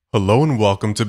Hello and welcome to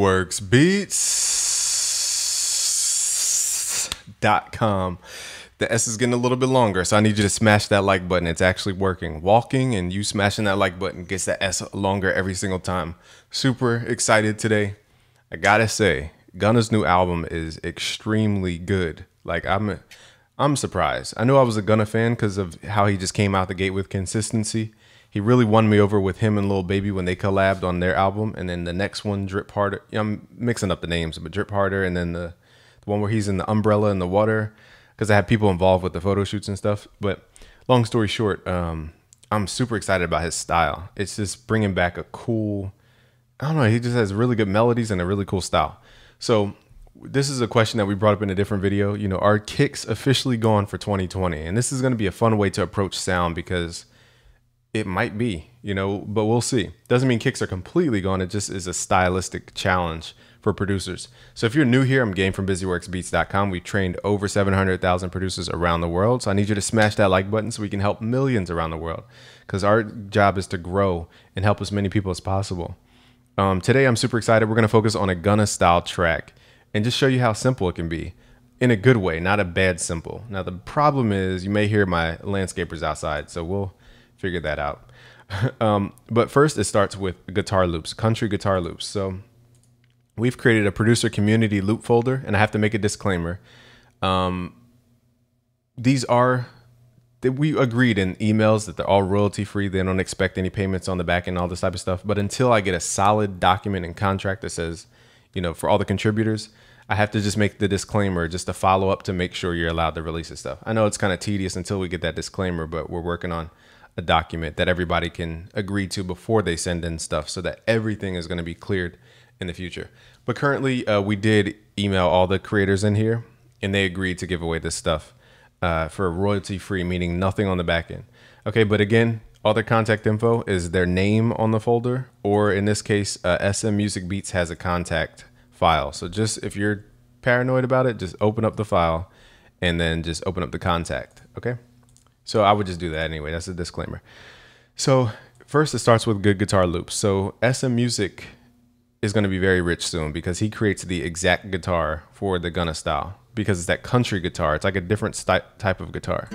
BusyWorksBeats.com. The S is getting a little bit longer, so I need you to smash that like button. It's actually working. Walking and you smashing that like button gets that S longer every single time. Super excited today. I gotta say, Gunna's new album is extremely good. Like I'm surprised. I knew I was a Gunna fan because of how he just came out the gate with consistency. He really won me over with him and Lil Baby when they collabed on their album, and then the next one, Drip Harder. Yeah, I'm mixing up the names, but Drip Harder, and then the one where he's in the umbrella in the water, because I had people involved with the photo shoots and stuff. But long story short, I'm super excited about his style. It's just bringing back a cool, I don't know, he just has really good melodies and a really cool style. So this is a question that we brought up in a different video. You know, are kicks officially gone for 2020? And this is going to be a fun way to approach sound because it might be, you know, but we'll see. Doesn't mean kicks are completely gone. It just is a stylistic challenge for producers. So if you're new here, I'm Game from BusyWorksBeats.com. We've trained over 700,000 producers around the world. So I need you to smash that like button so we can help millions around the world, because our job is to grow and help as many people as possible. Today, I'm super excited. We're going to focus on a Gunna style track and just show you how simple it can be in a good way, not a bad simple. Now, the problem is you may hear my landscapers outside, so we'll figure that out. But first, it starts with guitar loops, country guitar loops. So we've created a producer community loop folder, and I have to make a disclaimer. These are, we agreed in emails that they're all royalty free. They don't expect any payments on the back end, all this type of stuff. But until I get a solid document and contract that says, you know, for all the contributors, I have to just make the disclaimer just to follow up to make sure you're allowed to release this stuff. I know it's kind of tedious until we get that disclaimer, but we're working on a document that everybody can agree to before they send in stuff so that everything is going to be cleared in the future. But currently, we did email all the creators in here, and they agreed to give away this stuff for royalty free, meaning nothing on the back end. Okay, but again, all their contact info is their name on the folder, or in this case, SM Music Beats has a contact file. So just if you're paranoid about it, just open up the file and then just open up the contact. Okay. So I would just do that anyway. That's a disclaimer. So first, it starts with good guitar loops. So SM Music is going to be very rich soon because he creates the exact guitar for the Gunna style, because it's that country guitar. It's like a different type of guitar.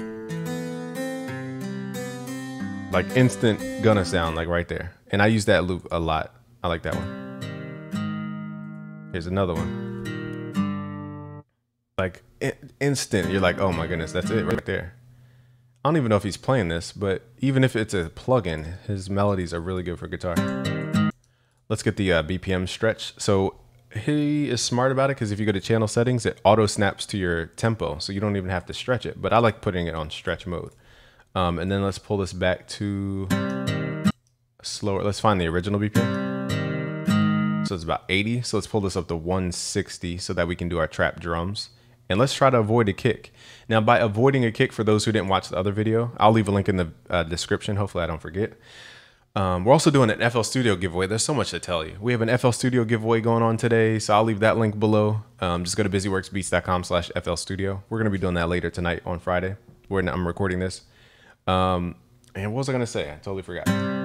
Like instant Gunna sound, like right there. And I use that loop a lot. I like that one. Here's another one. Like instant. You're like, oh my goodness, that's it right there. I don't even know if he's playing this, but even if it's a plugin, his melodies are really good for guitar. Let's get the BPM stretch. So he is smart about it because if you go to channel settings, it auto snaps to your tempo. So you don't even have to stretch it, but I like putting it on stretch mode. And then let's pull this back to slower. Let's find the original BPM. So it's about 80. So let's pull this up to 160 so that we can do our trap drums. And let's try to avoid a kick. Now, by avoiding a kick, for those who didn't watch the other video, I'll leave a link in the description. Hopefully I don't forget. We're also doing an FL Studio giveaway. There's so much to tell you. We have an FL Studio giveaway going on today, so I'll leave that link below. Just go to busyworksbeats.com/FL Studio. We're going to be doing that later tonight on Friday, when I'm recording this. And what was I going to say? I totally forgot.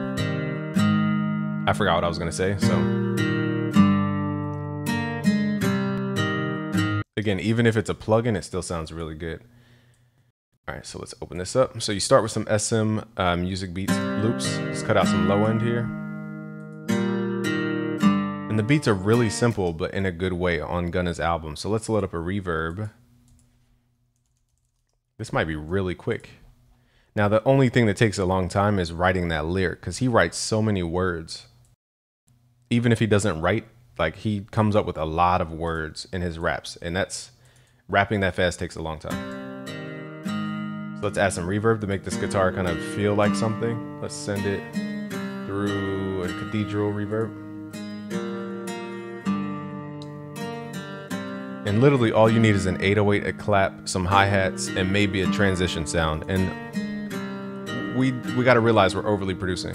I forgot what I was going to say, so... Again, even if it's a plugin, it still sounds really good. All right, so let's open this up. So you start with some SM Music Beats loops. Let's cut out some low end here. And the beats are really simple, but in a good way on Gunna's album. So let's load up a reverb. This might be really quick. Now, the only thing that takes a long time is writing that lyric, because he writes so many words. Even if he doesn't write, like, he comes up with a lot of words in his raps, and that's rapping that fast takes a long time. So let's add some reverb to make this guitar kind of feel like something. Let's send it through a cathedral reverb. And literally all you need is an 808, a clap, some hi-hats, and maybe a transition sound. And we got to realize we're overly producing.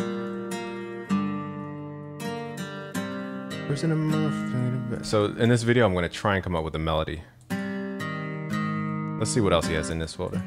So in this video, I'm going to try and come up with a melody. Let's see what else he has in this folder.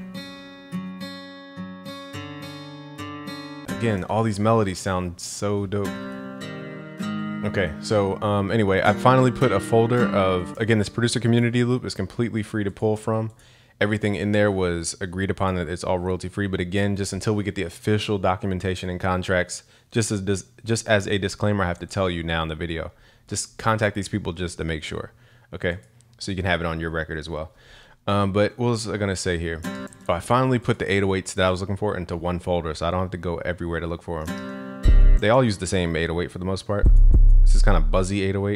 Again, all these melodies sound so dope. Okay, so anyway, I finally put a folder of, again, this producer community loop is completely free to pull from. Everything in there was agreed upon that it's all royalty free, but again, just until we get the official documentation and contracts, just as a disclaimer, I have to tell you now in the video, just contact these people just to make sure, okay? So you can have it on your record as well. But what was I gonna say here? Oh, I finally put the 808s that I was looking for into one folder, so I don't have to go everywhere to look for them. They all use the same 808 for the most part. This is kind of buzzy 808.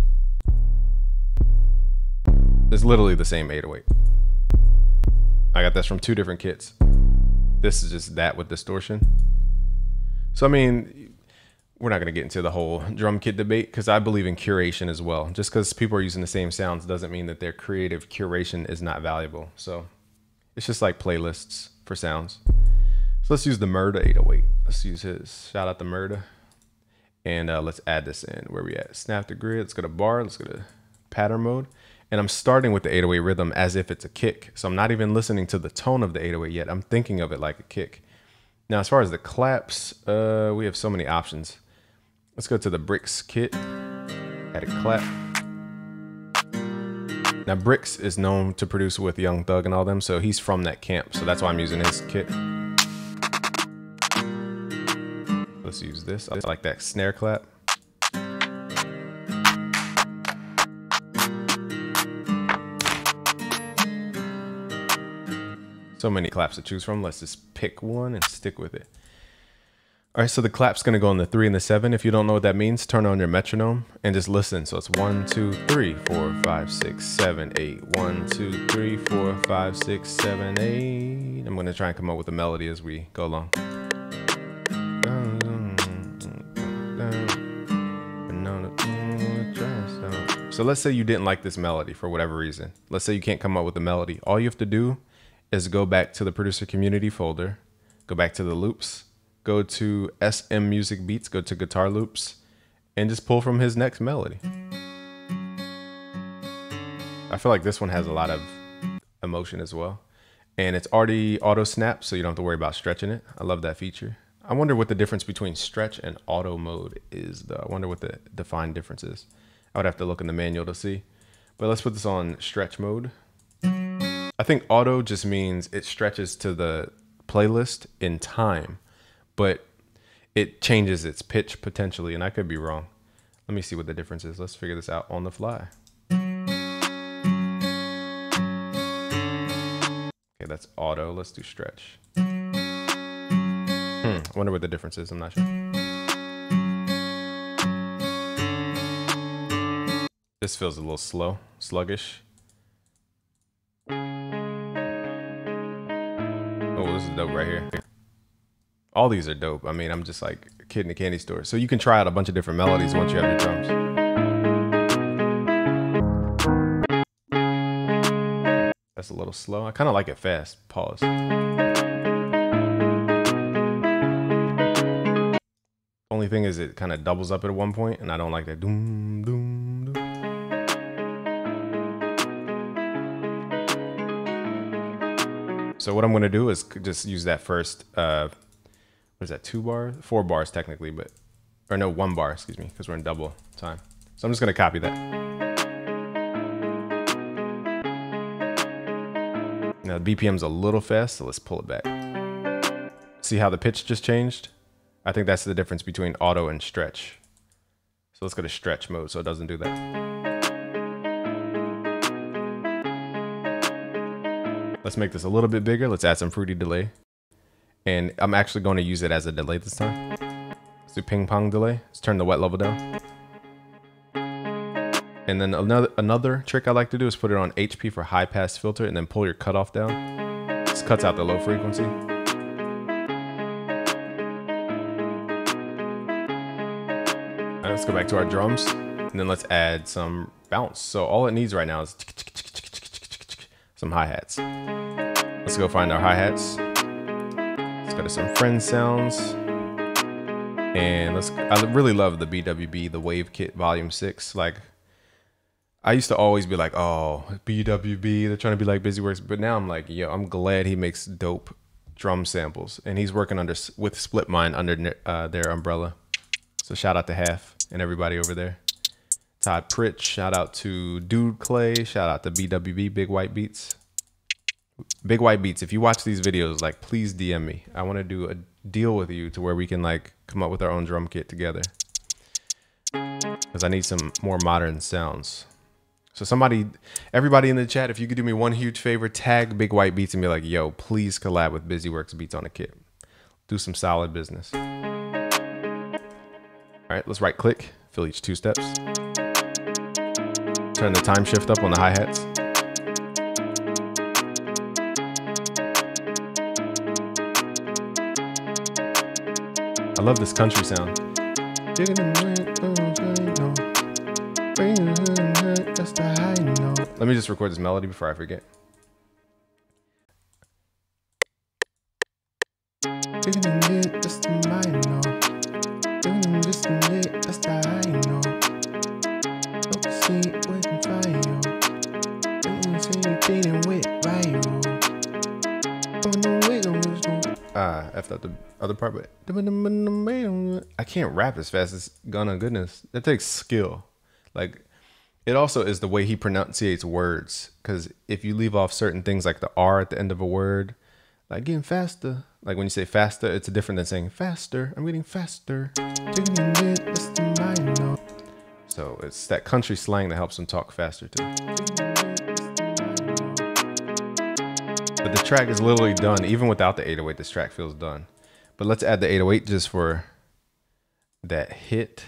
It's literally the same 808. I got this from 2 different kits. This is just that with distortion. So, I mean, we're not going to get into the whole drum kit debate because I believe in curation as well. Just because people are using the same sounds doesn't mean that their creative curation is not valuable. So it's just like playlists for sounds. So let's use the Murda 808. Let's use his. Shout out to Murda. And let's add this in. Where we at? Snap the grid. Let's go to bar. Let's go to pattern mode. And I'm starting with the 808 rhythm as if it's a kick. So I'm not even listening to the tone of the 808 yet. I'm thinking of it like a kick. Now, as far as the claps, we have so many options. Let's go to the Bricks kit. Add a clap. Now, Bricks is known to produce with Young Thug and all them. So he's from that camp. So that's why I'm using his kit. Let's use this. I like that snare clap. So many claps to choose from. Let's just pick one and stick with it. All right, so the clap's gonna go on the 3 and the 7. If you don't know what that means, turn on your metronome and just listen. So it's 1, 2, 3, 4, 5, 6, 7, 8. 1, 2, 3, 4, 5, 6, 7, 8. I'm gonna try and come up with a melody as we go along. So let's say you didn't like this melody for whatever reason. Let's say you can't come up with a melody. All you have to do is go back to the producer community folder, go back to the loops, go to SM Music Beats, go to guitar loops, and just pull from his next melody. I feel like this one has a lot of emotion as well. And it's already auto snap, so you don't have to worry about stretching it. I love that feature. I wonder what the difference between stretch and auto mode is though. I wonder what the defined difference is. I would have to look in the manual to see. But let's put this on stretch mode. I think auto just means it stretches to the playlist in time, but it changes its pitch potentially, and I could be wrong. Let me see what the difference is. Let's figure this out on the fly. Okay, that's auto. Let's do stretch. I wonder what the difference is. I'm not sure. This feels a little slow, sluggish. Oh, this is dope right here. All these are dope. I mean, I'm just like a kid in a candy store. So you can try out a bunch of different melodies once you have your drums. That's a little slow. I kind of like it fast. Pause. Only thing is it kind of doubles up at one point, and I don't like that. Doom, doom, doom. So what I'm going to do is just use that first, what is that, 2 bars? 4 bars technically, but, or no, 1 bar, excuse me, because we're in double time. So I'm just going to copy that. Now the BPM's a little fast, so let's pull it back. See how the pitch just changed? I think that's the difference between auto and stretch. So let's go to stretch mode so it doesn't do that. Let's make this a little bit bigger. Let's add some fruity delay. And I'm actually going to use it as a delay this time. Let's do ping pong delay. Let's turn the wet level down. And then another trick I like to do is put it on HP for high pass filter and then pull your cutoff down. This cuts out the low frequency. All right, let's go back to our drums and then let's add some bounce. So all it needs right now is some hi-hats. Let's go find our hi-hats. Let's go to some friend sounds. And I really love the BWB, the Wave Kit Volume 6. Like, I used to always be like, oh, BWB, they're trying to be like Busyworks. But now I'm like, yo, I'm glad he makes dope drum samples. And he's working with Splitmind under their umbrella. So shout out to Half. and everybody over there. Todd Pritch, shout out to Dude Clay, shout out to BWB, Big White Beats. Big White Beats, if you watch these videos, like, please DM me. I want to do a deal with you to where we can like come up with our own drum kit together, because I need some more modern sounds. So everybody in the chat, if you could do me one huge favor, tag Big White Beats and be like, yo, please collab with BusyWorks Beats on a kit. Do some solid business. All right, let's right click, fill each 2 steps. Turn the time shift up on the hi-hats. I love this country sound. Let me just record this melody before I forget. Effed up the other part, but I can't rap as fast as Gunna. Goodness, that takes skill. Like, it also is the way he pronunciates words, because if you leave off certain things like the R at the end of a word, like getting faster, like when you say faster, it's different than saying faster. I'm getting faster. So it's that country slang that helps him talk faster too. But the track is literally done. Even without the 808, this track feels done. But let's add the 808 just for that hit.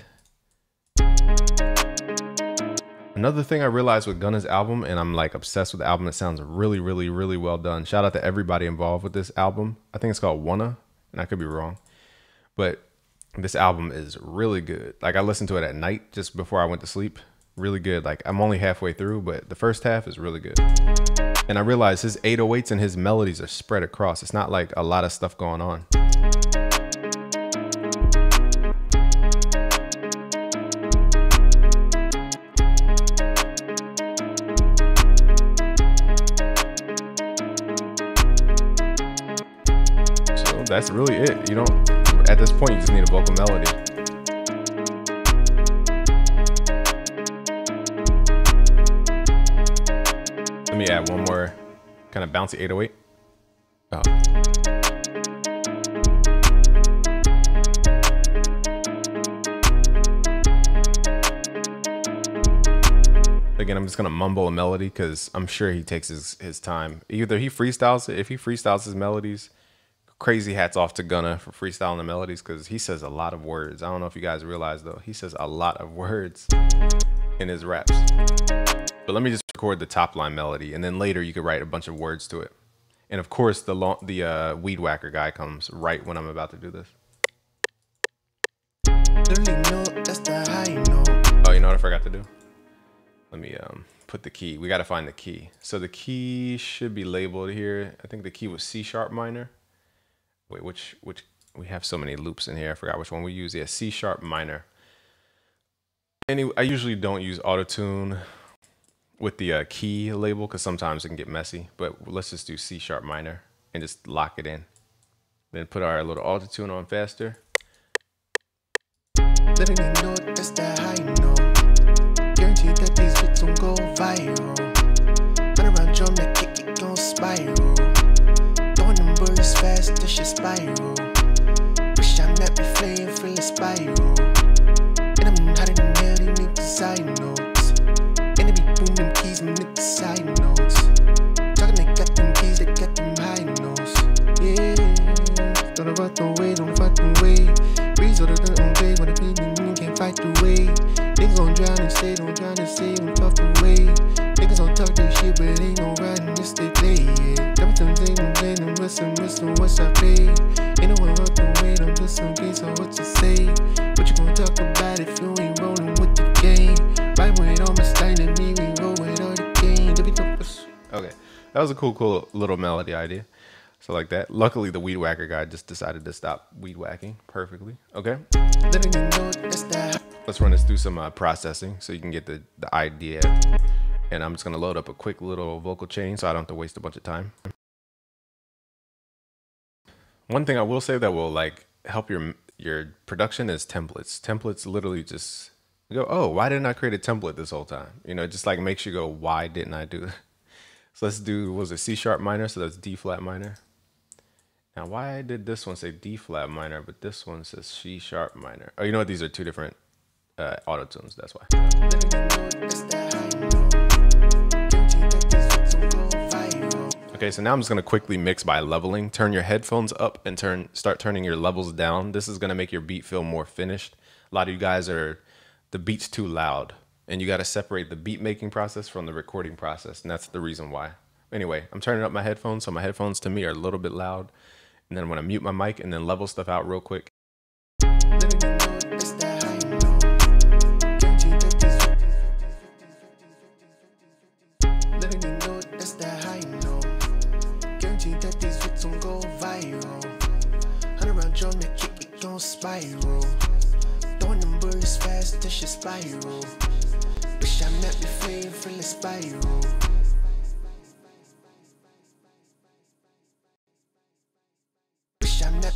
Another thing I realized with Gunna's album, and I'm like obsessed with the album, it sounds really, really, really well done. Shout out to everybody involved with this album. I think it's called Wanna, and I could be wrong. But this album is really good. Like, I listened to it at night just before I went to sleep. Really good. Like, I'm only halfway through, but the first half is really good. And I realized his 808s and his melodies are spread across. It's not like a lot of stuff going on. So that's really it. You don't, at this point, you just need a vocal melody. Let me add one more kind of bouncy 808. Oh. Again, I'm just gonna mumble a melody because I'm sure he takes his time. Either he freestyles it. If he freestyles his melodies, crazy hats off to Gunna for freestyling the melodies, because he says a lot of words. I don't know if you guys realize though, he says a lot of words in his raps. But let me just record the top line melody, and then later you could write a bunch of words to it. And of course, the weed whacker guy comes right when I'm about to do this. Oh, you know what I forgot to do? Let me put the key. We got to find the key. So the key should be labeled here. I think the key was C sharp minor. Wait, which we have so many loops in here. I forgot which one we use. Yeah, C sharp minor. Anyway, I usually don't use auto-tune with the key label because sometimes it can get messy, but let's just do C sharp minor and just lock it in. Then put our little auto-tune on faster. Letting me know that's that high note. Guarantee that these hits don't go viral. Run around drum that kick it gon' spiral. Throwing them bullets fast, this shit spiral. Wish I met me flame, feel it spiral. And I'm hotter than hell, these niggas side notes. And they be boom them keys, my niggas side notes. Talking they got them keys, they got them high notes. Yeah, don't about the way, don't fight the way. Resort of the own day, when the people can't fight the way. Niggas gon' drown and stay, don't drown and stay, when puff away. Niggas gon' talk this shit, but they gon' ride and this they play, yeah. Everything they gon' play, them listen, what's I pay. Ain't no one up the way, don't do some games, so what you say? What you gon' talk about if you ain't rollin' with the game? Right when it almost started me, we roll with all the game. Okay, that was a cool little melody idea. So like that. Luckily, the weed whacker guy just decided to stop weed whacking perfectly. Okay. Let's run this through some processing so you can get the idea. And I'm just going to load up a quick little vocal chain so I don't have to waste a bunch of time. One thing I will say that will like help your production is templates. Templates literally just You go, oh, why didn't I create a template this whole time? You know, it just like makes you go, why didn't I do that? So let's do, what was it, C sharp minor? So that's D flat minor. Now, why did this one say D flat minor, but this one says C sharp minor? Oh, you know what? These are two different auto tunes. That's why. Okay, so now I'm just gonna quickly mix by leveling. Turn your headphones up and start turning your levels down. This is gonna make your beat feel more finished. A lot of you guys the beat's too loud, and you gotta separate the beat making process from the recording process, and that's the reason why. Anyway, I'm turning up my headphones, so my headphones to me are a little bit loud. And then I'm gonna mute my mic and then level stuff out real quick. Spiral, throwing them birds fast till she spiral. Wish I met me flame from the spiral. Wish I met.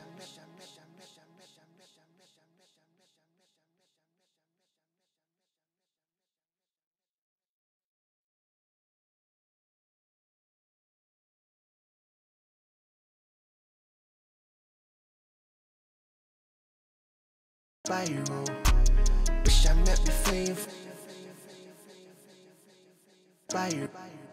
Spiral. Wish I met me flame. Spiral.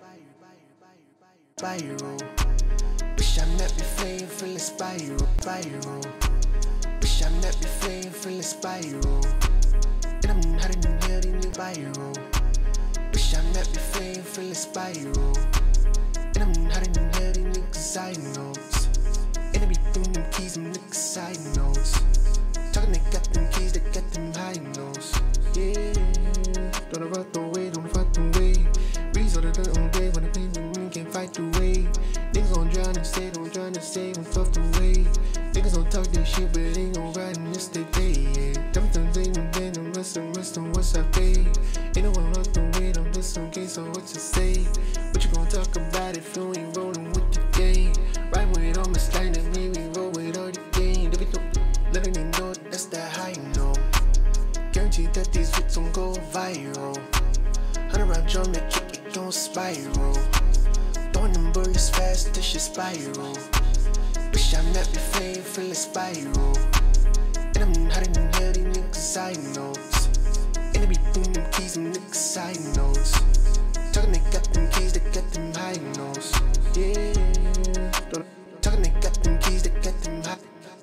Spiral. Wish I met me flame from the spiral. Spiral. Wish I met me flame from the spiral. And I'm hiding in hell in the spiral. Wish I met me flame from the spiral. And I'm hiding in hell in the side notes. And I be throwing them keys and niggas side notes. Talking, they got them keys, they got them high notes. Yeah, don't fuck the way, don't fuck the way. Resort of the own day when the pain with me can't fight the way. Niggas gon' drown and stay, don't drown and stay, don't fuck the way. Niggas gon' talk this shit, but they gon' ride in this day, yeah. Sometimes they don't get them, rest on what's I pay. Ain't no one lost the way, don't listen, okay, so what you say? What you gon' talk about if you ain't rolling with the game? Right with all my slide, and maybe roll with all the game. Letting them know that's that high note. Guarantee that these hits gon' go viral. 100 round drum that kick it gon' spiral. Throwing them birds fast till she spiral. Wish I met me flame from the spiral. And I'm hiding in hell, these niggas side notes. And they be throwing them keys and niggas side notes. Talking, they got them keys, they got them high notes. Yeah, talking, they got them keys, they got them high.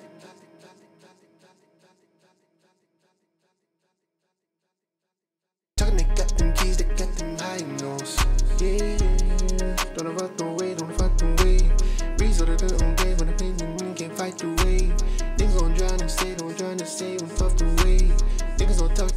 Talking, they got them keys, they got them high notes. Yeah, don't fuck the way, don't fuck the way. Resort of the own day when the pain with me can't fight the way. Niggas gon' drown and stay, don't drown and stay, don't fuck the way. Niggas gon' talk.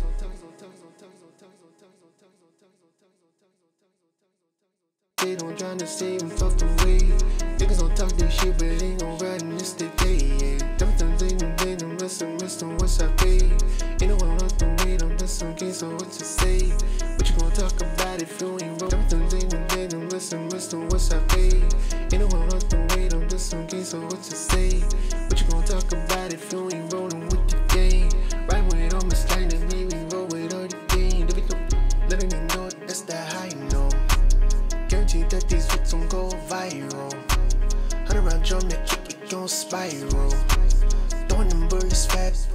They don't tryna say and fuck the way. Niggas don't talk this shit, but they gon' ride in this day, yeah. Sometimes they don't rest on what's I pay. Ain't no one lost the way, don't listen, okay, so what you say? What you gon' talk about if you ain't roll? Sometimes they don't rest on what's I pay. Ain't no one lost the way, don't listen, okay, so what you say? What you gon' talk about if you ain't rolling with the game? Right with all my slide, and maybe roll with all the game. Letting them know that's that high note. Guarantee that these hits gon' go viral. 100 round drum that kick it gon' spiral. Throwing them birds fast.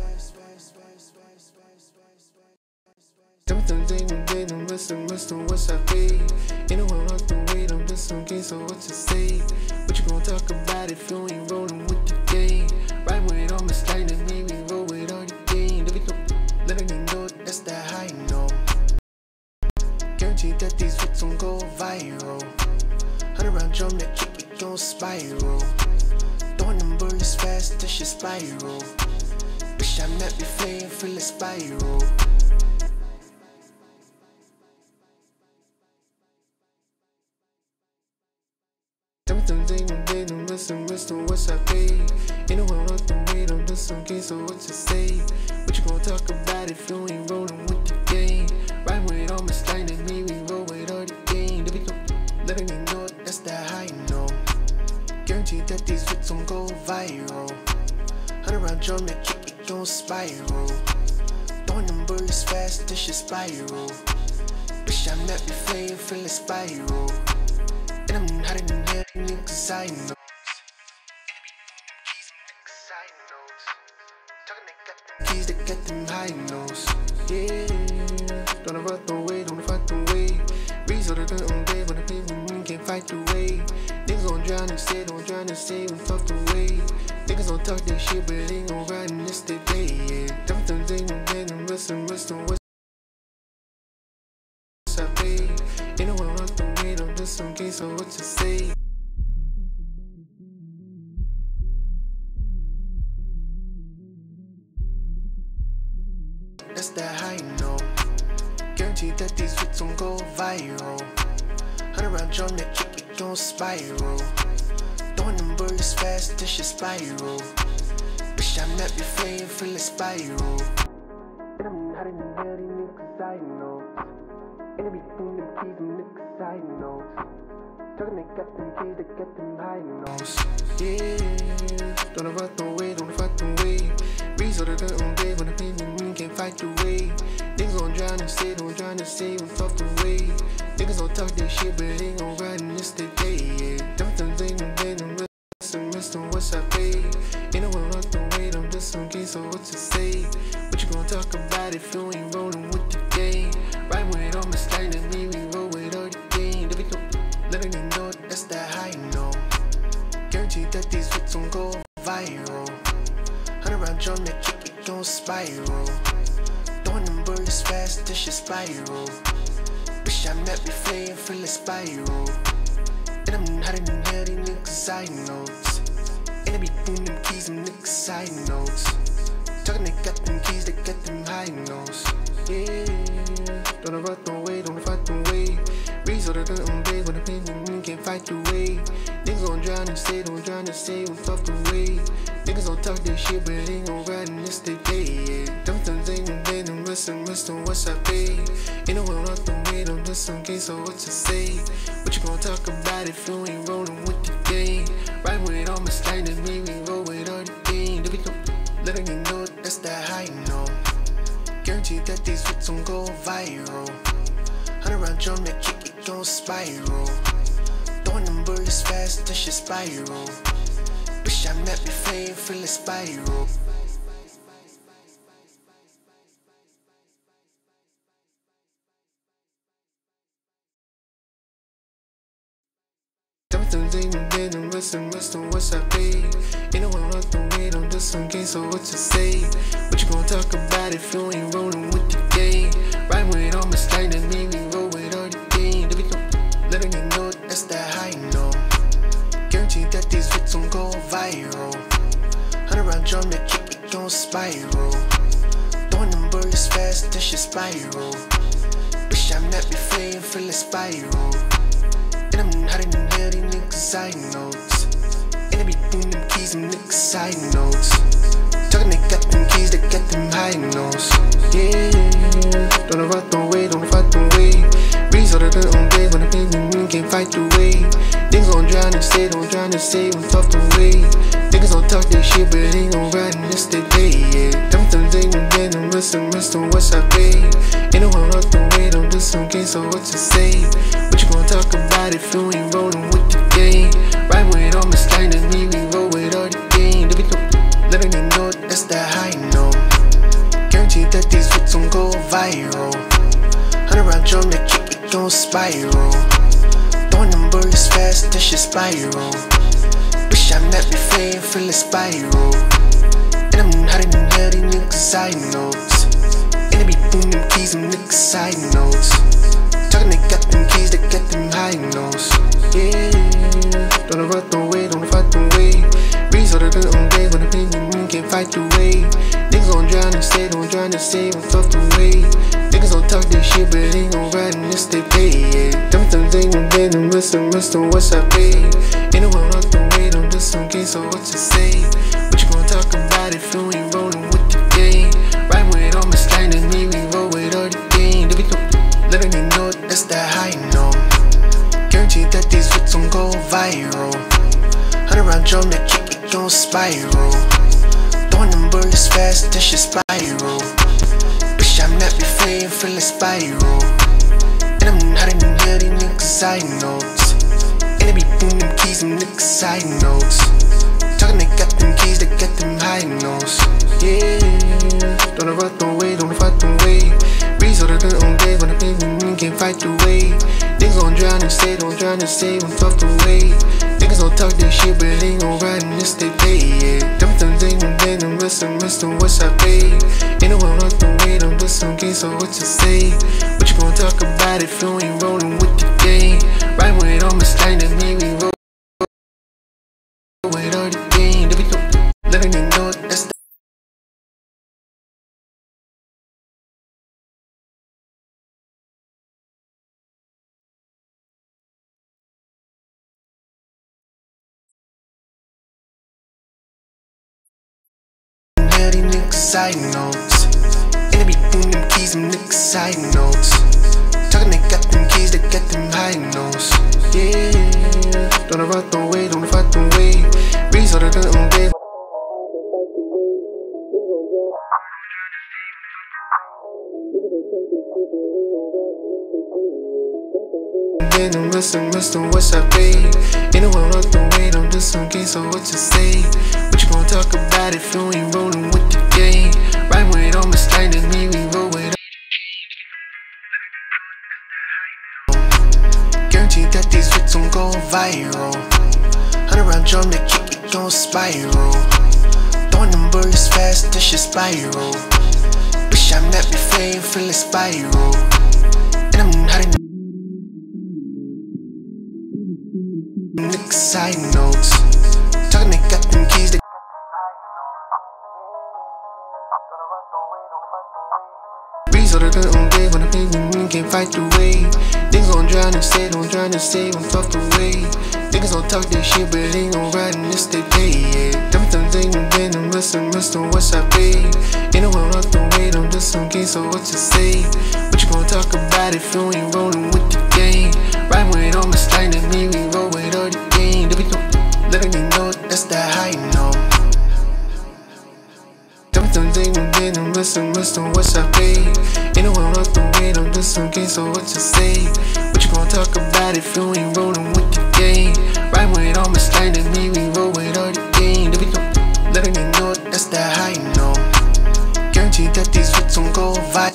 Sometimes they don't rest on what's I pay. Ain't no one lost the way, don't listen, okay, so what you say? What you gon' talk about if you ain't rolling with the game? Right with all my slide, and maybe roll with all the game. Letting them know that's that high note. Guarantee that these hits gon' go viral. 100 round drum that kick it gon' spiral. Throwing them birds fast till she spiral. Wish I met me flame from the spiral. Sometimes they don't rest on what's I pay. Ain't no one lost the way, don't listen, okay, so what you say? What you gon' talk about if you ain't rolling with the game? Right with all my slide, and maybe roll with all the game. Letting them know that's that high note. Guarantee that these hits gon' go viral. 100 round drum that kick it gon' spiral. Throwing them birds bullets fast, this shit spiral. Wish I met me flame, feel it spiral. And I'm hotter than hell, niggas I know. Keys that get them high notes. Yeah, don't fight the way, don't fight the way. Resort of the own day, but the people can't fight the way. Niggas gon' drown and stay, don't drown and stay and fuck the way. Niggas gon' talk that shit, but they ain't gon' ride in this day. Yeah, them things ain't listen, what's I pay? Ain't no one off the way, don't do some games, so what you say? That's that high note. Guaranteed that these hits gon' go viral. 100 round drum that kick it gon' spiral. Throwing them bullets fast, this shit spiral. Wish I met me flame, feel it spiral. And I'm hotter than hell, these niggas I know. And they be doing them keys, them niggas I know. Talking they got them keys, they get them high notes. Yeah, don't fight the way, don't fight the way. Resort of the own day, but the people can't fight the way. Niggas gon' drown and stay, don't drown and stay and fuck the way. Niggas gon' talk that shit, but they ain't gon' ride in this day. Yeah, them things ain't listen, what's I pay? Ain't no one off the way, I'm just some game, so what you say? What you gon' talk about if you ain't rollin' with the game? Right with it on my slide, and me, we roll with all the game. They be letting me know that's that high note. Guaranteed that these hits gon' go viral. 100 round drum that kick it gon' spiral. Throwing them bullets fast, this shit spiral. Wish I met me flame, feel it spiral. And I'm hotter than hell, these niggas I know. And they be doing them keys, them niggas I know. Talking they got them keys, they get them high notes. Yeah, don't fight the way, don't fight the way. Resort of the own day, but the people can't fight the way. Niggas gon' drown and stay, don't drown and stay and fuck the way. Niggas gon' talk that shit, but they ain't gon' ride in this day. Yeah, them things ain't listen, what's I pay? Ain't no one off the way, don't do some game, so what you say? What you gon' talk about if you ain't rollin' with the game? Right with it on my slide, and me, we roll with all the game. They be letting me know that's that high note. Guaranteed that these hits gon' go viral. 100 round drum that kick it gon' spiral. Throwing them bullets fast, this shit spiral. Wish I met me flame, feel it spiral. Them things ain't listen, what's I pay? Ain't no one off the way, don't do some game, so what you say? What you gon' talk about if you ain't rollin' with the game? Right with it on my slide, and me, we roll with all the game. They be letting me know that's that high note. Guaranteed that these hits gon' go viral. 100 round drum that kick it gon' spiral. Throwing them bullets fast, this shit spiral. Wish I met me flame, feel it spiral. And I'm hotter than hell, these niggas I know. And they be doing them keys, them niggas I know. Talking they got them keys, they get them high notes. Yeah, don't fight the way, don't fight the way. Resort of the own day, but the people can't fight the way. Niggas gon' drown and stay, don't drown and stay and fuck the way. Niggas gon' talk that shit, but they ain't gon' ride in this day. Yeah, them things ain't listen, what's I pay? Ain't no one off the way, don't do some game, so what you say? What you gon' talk about if you ain't rollin' with the game? Right with it on my slide, and me, we roll with all the game. They be letting me know that's that high note. Guaranteed that these hits gon' go viral. 100 round drum that kick it gon' spiral. Throwing them bullets fast, this shit spiral. Wish I met me flame, feel it spiral. And I'm hotter than hell, these niggas I know. And they be doing them keys, them niggas I know. Talking they got them keys, they get them high notes. Yeah, don't fight the way, don't fight the way. Resort of the own day, but the people can't fight the way. Niggas gon' drown and stay, don't drown and stay and fuck the way. Niggas gon' talk that shit, but they ain't gon' ride in this day. Yeah, them things ain't listen, what's I pay? Ain't no one off the way, don't do some game, so what you say? What you gon' talk about if you ain't rollin' with the game? Right with it on my slide, and me, we roll with all the game. They be letting me know that's that high note. Guaranteed that these hits gon' go viral. 100 round drum that kick it gon' spiral. Throwing them bullets fast, this shit spiral. Wish I met me feel a spiral. And I'm hiding in here, these niggas side notes. And they be booming them keys, them niggas side notes. Talking they got them keys, they got them high notes. Yeah, don't ever don't wait, don't fight the way. Breeze all the good on day, when the baby can't fight the way. Niggas gon' drown and stay, don't drown and stay, won't talk the way. Niggas gon' talk that shit, but they gon' ride and this they pay, yeah. Them things them missing what's I pay. Ain't no one off the way, I'm just some game, so what you say? What you gon' talk about if you ain't rollin' with the game? Right when it almost time to me, we roll with all the game. They be letting me know that's the these niggas side notes. And they be booming them keys, them niggas side notes. Talking they got them keys, they got them high notes. Yeah, don't ever the way, don't fight the way. Breeze all the good on day. Then I'm missing what's I pay. Ain't no one off the way, I'm just some game, so what you say? What you gon' talk about if you ain't rollin' with the game? Right when it almost time to me, we roll with guaranteed that these hits gon' go viral. 100 round drum that kick it gon' spiral. Throwing them birds fast, this shit spiral. Wish I met me flame, feel a spiral. And I'm hiding niggas side notes. Talking they got them keys, they breeze all the good on day, when the baby can't fight the way. Niggas gon' drown and stay, don't drown and stay, won't talk the way. Niggas gon' talk that shit, but they gon' ride and this they pay, yeah. Them them missing what's I pay. Ain't no one off the way, I'm just some game, so what you say? What you gon' talk about if you ain't rollin' with the game? Right when it almost time to me, we roll with all the game. They be letting me know that's the high note. Them them missing what's I pay. Ain't no one off the way, I'm just some game, so what you say? What you gon' talk about if you ain't rollin' with the game? Right when it almost time to me, we roll with all the game. They be letting me know that's the high note. Guaranteed that these hits gon' go viral.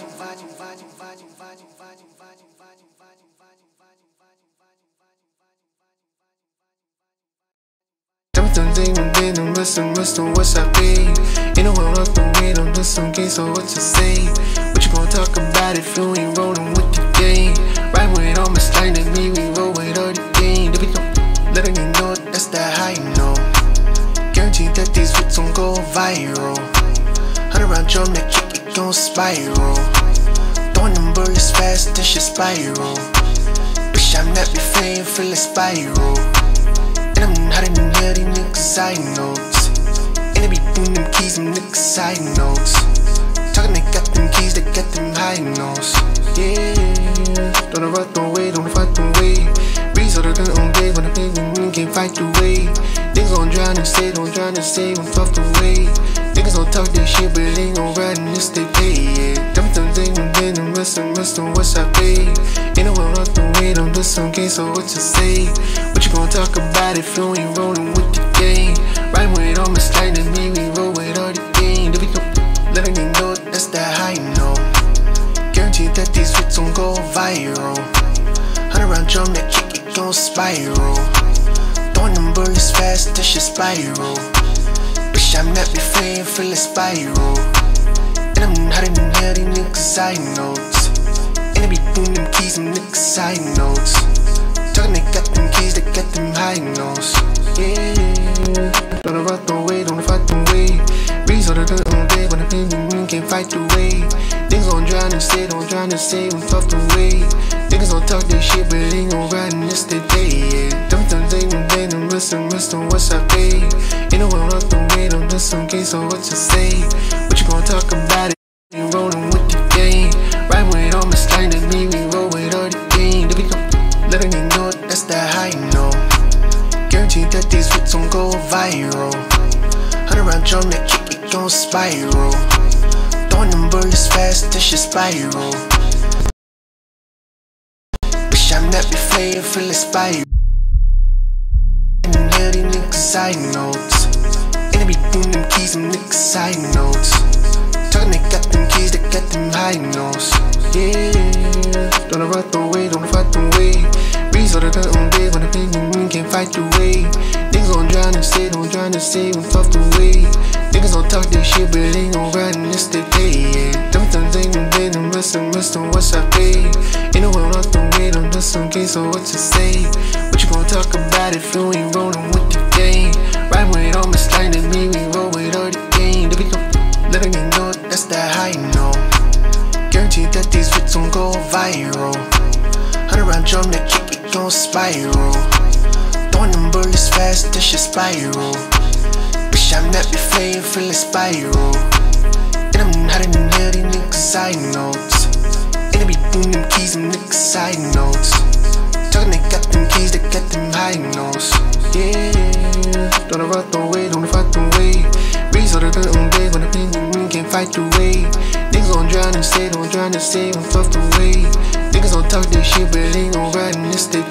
I'm missing what's I pay. Ain't no one off the way, I'm just some game, so what you say? What you gon' talk about if you ain't rollin' with the game? Right when it almost time to me, we roll with all the game. They be letting me know that's the high note. Guaranteed that these hits gon' go viral. 100 round drum that kick it gon' spiral. Throwing them birds fast, this shit spiral. Wish I met me flame, feel a spiral. And I'm hiding in here, these niggas side notes. And they be booming them keys, them niggas side notes. Talking they got them keys, they got them high notes. Yeah, don't ever the way, don't fight the way. Breeze all the good on day, when the baby can't fight the way. Niggas gon' drown and stay, don't drown and stay, won't talk the way. Niggas gon' talk that shit, but they gon' ride and this they pay, yeah. Them them missing what's I pay. Ain't no one off the way, I'm just some game, so what you say? What you gon' talk about if you ain't rollin' with the game? Right when it almost time to me, we roll with all the game. They be letting me know that's the high note. Guaranteed that these hits gon' go viral. 100 round drum that kick it gon' spiral. Throwing them birds fast, this shit spiral. Wish I met me flame, feel a spiral. And I'm hiding in here, these niggas side notes. And they be booming them keys, them niggas side notes. Talking they got them keys, they got them high notes. Yeah, don't ever the way, don't fight the way. Breeze all the good on day, when the baby can't fight the way. Niggas gon' drown and stay, don't drown and stay, won't talk the way. Niggas gon' talk that shit, but they gon' ride and this they pay, yeah. Them I'm missing what's I pay. Ain't no one off the way, I'm just some game, so what you say? What you gon' talk about it? You rollin' with the game. Right when it almost time to me, we roll with all the game. They be letting me know that's the high note. Guaranteed that these hits gon' go viral. 100 round drum that kick it gon' spiral. Throwing them bullets fast, this shit spiral. Bitch, I'm not be flaying, feel it spiral. And hell, these niggas side notes. And they be doing them keys, them niggas side notes. Talking, they got them keys, they got them high notes. Yeah, don't run away, don't fight the way. Resort of the own day when the penguin can't fight the way. Niggas gon' drown and stay, don't drown and stay, when fuck the way. Niggas gon' talk this shit, but they ain't gon' ride in this day. Yeah, them things ain't no day, them missing what's I pay. Ain't no one off the way, don't do some game, so what you say? What you gon' talk about if you ain't rollin' with the game? Right with all my slide and me, we roll with all the game. They become letting me know that's that high note. Guaranteed that these hits gon' go viral. 100 round drum that kick it gon' spiral. Throwing them bullets fast, this shit spiral. Bitch, I'm not be flaying, feel it spiral. And I'm hiding in hell, these niggas side notes. And they be doing them keys, them niggas side notes. Talking, they got them keys, they got them high notes. Yeah, don't run away, don't fight the way. Resort of the own day when the penguin can't fight the way. Niggas gon' drown and stay, don't drown and stay, when fuck the way. Niggas gon' talk this shit, but they ain't gon' ride in this day.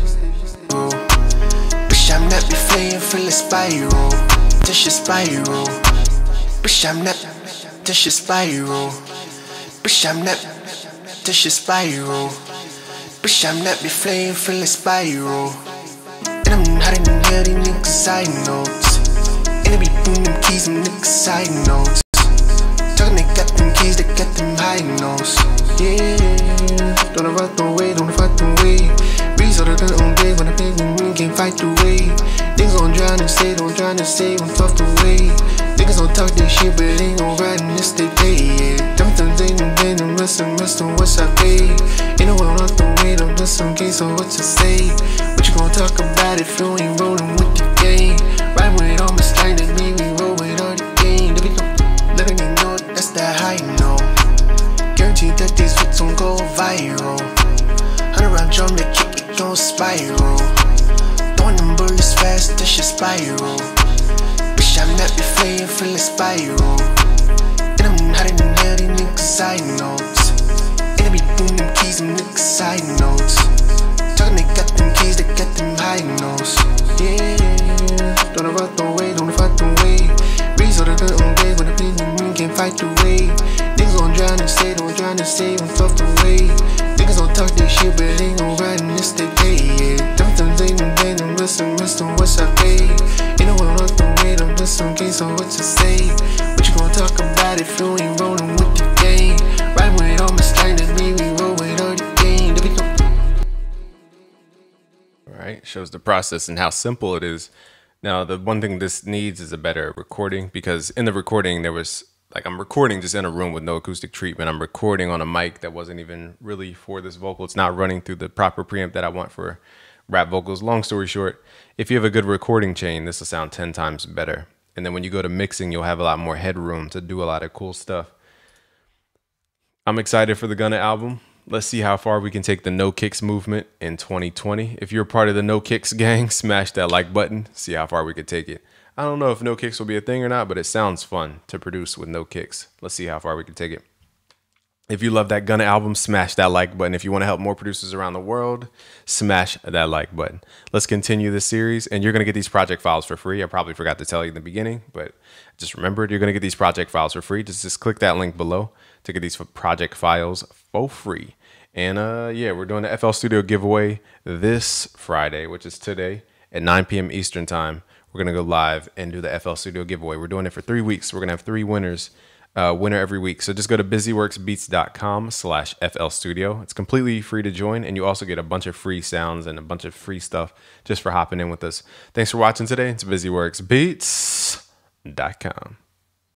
Bitch, I'm not be flaying, feel it spiral. This shit spiral. Bitch, I'm not, this shit spiral. Bitch, I'm not, this shit spiral. Bitch, I'm not be flaying, feel it spiral. And I'm hiding in hell, these niggas side notes. And they be doing them keys, them niggas side notes. Talking, they got them keys, they got them high notes. Yeah, don't run away, don't fight the way. Resort of the own day when the penguin can't fight the way. Niggas gon' drown and stay, don't drown and stay, when fuck the way. Niggas gon' talk this shit, but they ain't gon' ride in this day. Yeah, them things ain't no day, them missing what's I pay. Ain't no one off the way, don't do some game, so what you say? What you gon' talk about if you ain't rollin' with the game? Right with all my slide and me, we roll with all the game. They become letting me know that's that high note. Guaranteed that these hits gon' go viral. 100 round drum that kick it gon' spiral. Throwing them bullets fast, this shit spiral. Bitch, I'm not be flaying, feel it spiral. And I'm hiding in hell, these niggas side notes. And they be doing them keys, them niggas side notes. Talking, they got them keys, they got them high notes. Yeah, don't run away, don't fight the way. Resort of the own day when the penguin can't fight the way. Niggas gon' drown and stay, don't drown and stay, when fuck the way. Niggas gon' talk this shit, but they ain't gon' ride in this day. Yeah, them things ain't no day, them missing what's I pay. Ain't no one off the way, don't do some game, so what you say? What you gon' talk about if you ain't rollin' with the game? Right with all my slide and me, we roll with all the game. They become Right, shows the process and how simple it is. Now, the one thing this needs is a better recording, because in the recording there was like, I'm recording just in a room with no acoustic treatment. I'm recording on a mic that wasn't even really for this vocal. It's not running through the proper preamp that I want for rap vocals. Long story short, if you have a good recording chain, this will sound 10 times better. And then when you go to mixing, you'll have a lot more headroom to do a lot of cool stuff. I'm excited for the Gunna album. Let's see how far we can take the No Kicks movement in 2020. If you're part of the No Kicks gang, smash that like button. See how far we could take it. I don't know if No Kicks will be a thing or not, but it sounds fun to produce with No Kicks. Let's see how far we can take it. If you love that Gunna album, smash that like button. If you want to help more producers around the world, smash that like button. Let's continue this series, and you're going to get these project files for free. I probably forgot to tell you in the beginning, but just remember, you're going to get these project files for free. Just click that link below to get these project files for free. And yeah, we're doing the FL Studio giveaway this Friday, which is today at 9 p.m. Eastern time. We're going to go live and do the FL Studio giveaway. We're doing it for 3 weeks. We're going to have 3 winners, winner every week. So just go to busyworksbeats.com/FL Studio. It's completely free to join, and you also get a bunch of free sounds and a bunch of free stuff just for hopping in with us. Thanks for watching today. It's busyworksbeats.com.